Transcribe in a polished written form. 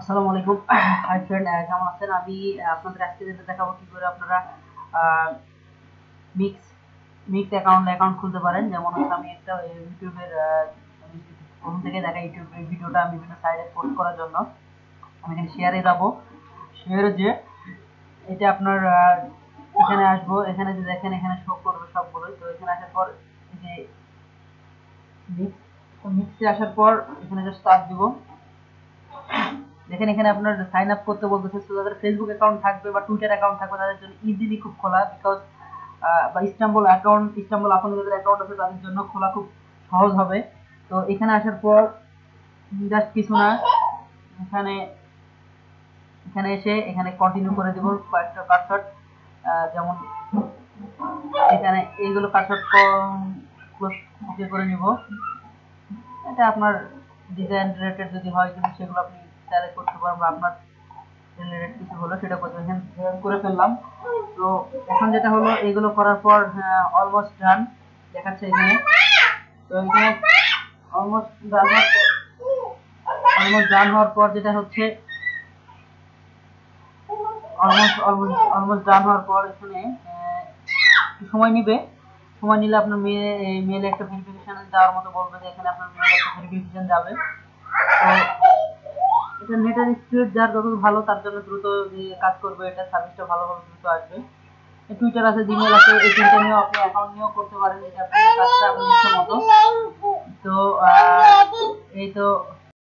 আসসালামু আলাইকুম। Hi friend, কেমন আছেন? আমি আপনাদের আজকে যেটা দেখাবো কি করে আপনারা মিক্স মিক্স অ্যাকাউন্ট খুলতে পারেন। যেমন হচ্ছে আমি একটা ইউটিউবের আমি প্রথম থেকে দেখা ইউটিউবের ভিডিওটা আমি বিভিন্ন সাইডে পোস্ট করার জন্য আমি এখানে শেয়ারে যাবো। শেয়ারে যে এটা আপনার এখানে আসবো, এখানে যে দেখেন এখানে শো করবে সবগুলোই। তো এখানে আসার পর এই যে মিক্সে আসার পর এখানে জাস্ট স্টার্ট দিব। দেখেন এখানে আপনার সাইন আপ করতে বলতেছে। তো যাদের ফেসবুক অ্যাকাউন্ট থাকবে বা টুইটার অ্যাকাউন্ট থাকবে তাদের জন্য ইজিলি খুব খোলা, বিকজ বা ইস্তাম্বুল আপনাদের যাদের অ্যাকাউন্ট আছে তাদের জন্য খোলা খুব সহজ হবে। তো এখানে আসার পর জাস্ট কিছু না, এখানে এখানে এসে এখানে কন্টিনিউ করে দেব কয়েকটা কাটশট। যেমন এখানে এইগুলো কাটশট ক্লোজ করে নিব। এটা আপনার ডিজাইন রিলেটেড যদি হয় কিন্তু সেগুলো আপনি চাইলে করতে পারেন, বা আপনার রিলেটেড কিছু হলো সেটা করতে পারেন। করে ফেললাম। তো এখন যেটা হলো এগুলো করার পর অলমোস্ট ডান দেখাচ্ছে এখানে। তো এখানে অলমোস্ট ডান হওয়ার পর যেটা হচ্ছে অলমোস্ট ডান হওয়ার পর এখানে সময় নিবে। সময় নিলে আপনার মেলে একটা ভেরিফিকেশন যাওয়ার মতো বলবে যে এখানে আপনার মেলে একটা ভেরিফিকেশন যাবে। তো এটা নেটের স্পিড যার যত ভালো তার জন্য দ্রুত কাজ করবে, এটা সার্ভিসটা ভালোভাবে দ্রুত আসবে। টুইটার আছে, জিমেল আছে, এই তিনটা নিয়েও আপনি অ্যাকাউন্ট নিয়েও করতে পারেন, এটা আপনার কাজটা আপনার ইচ্ছা মতো। তো এই তো